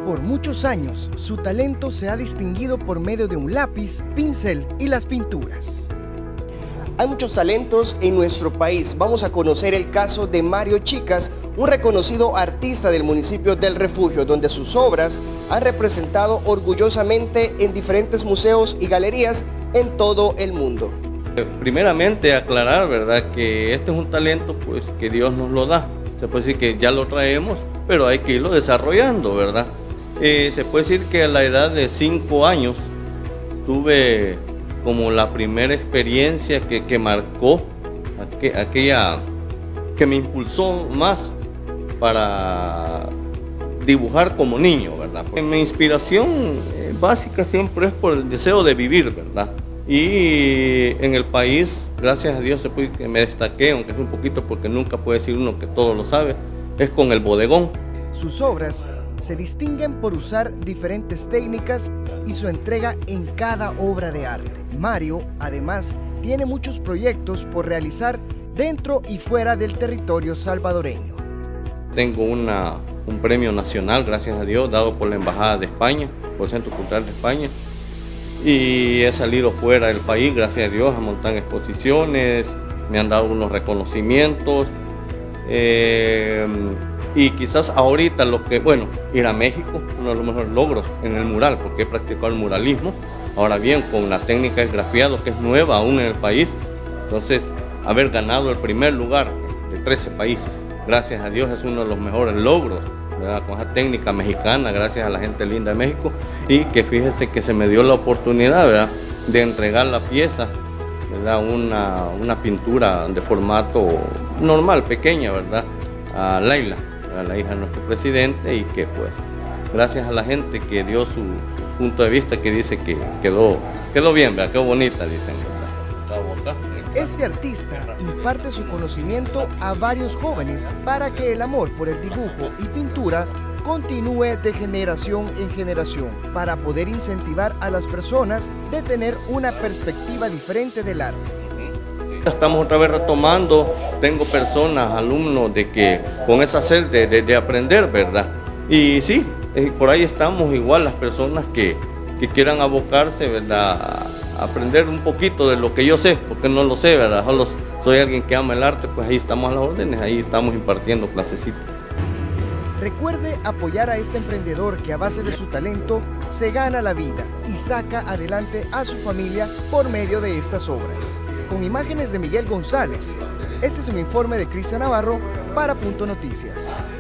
Por muchos años, su talento se ha distinguido por medio de un lápiz, pincel y las pinturas. Hay muchos talentos en nuestro país. Vamos a conocer el caso de Mario Chicas, un reconocido artista del municipio del Refugio, donde sus obras han representado orgullosamente en diferentes museos y galerías en todo el mundo. Primeramente aclarar, ¿verdad?, que este es un talento pues que Dios nos lo da. Se puede decir que ya lo traemos, pero hay que irlo desarrollando, ¿verdad? Se puede decir que a la edad de 5 años tuve como la primera experiencia que marcó, aquella que me impulsó más para dibujar como niño, ¿verdad? Mi inspiración básica siempre es por el deseo de vivir, ¿verdad? Y en el país, gracias a Dios, se puede que me destaqué, aunque es un poquito porque nunca puede decir uno que todo lo sabe, es con el bodegón. Sus obras se distinguen por usar diferentes técnicas y su entrega en cada obra de arte. Mario, además, tiene muchos proyectos por realizar dentro y fuera del territorio salvadoreño. Tengo un premio nacional, gracias a Dios, dado por la Embajada de España, por el Centro Cultural de España. Y he salido fuera del país, gracias a Dios, a montar exposiciones, me han dado unos reconocimientos. Y quizás ahorita ir a México, uno de los mejores logros en el mural, porque he practicado el muralismo. Ahora bien, con la técnica de grafiado, que es nueva aún en el país, entonces haber ganado el primer lugar de 13 países, gracias a Dios, es uno de los mejores logros, ¿verdad?, con esa técnica mexicana, gracias a la gente linda de México, y que fíjese que se me dio la oportunidad, ¿verdad?, de entregar la pieza, ¿verdad?, una pintura de formato normal, pequeña, ¿verdad?, a Laila, la hija de nuestro presidente, y que pues gracias a la gente que dio su punto de vista, que dice que quedó bien, ¿verdad?, quedó bonita, dicen, ¿verdad? Este artista imparte su conocimiento a varios jóvenes para que el amor por el dibujo y pintura continúe de generación en generación, para poder incentivar a las personas de tener una perspectiva diferente del arte. Estamos otra vez retomando, tengo personas, alumnos, de que con esa sed de aprender, ¿verdad? Y sí, por ahí estamos igual las personas que quieran abocarse, ¿verdad?, a aprender un poquito de lo que yo sé, porque no lo sé, ¿verdad? Solo soy alguien que ama el arte, pues ahí estamos a las órdenes, ahí estamos impartiendo clasecitas. Recuerde apoyar a este emprendedor que a base de su talento se gana la vida y saca adelante a su familia por medio de estas obras. Con imágenes de Miguel González, este es un informe de Cristian Navarro para Punto Noticias.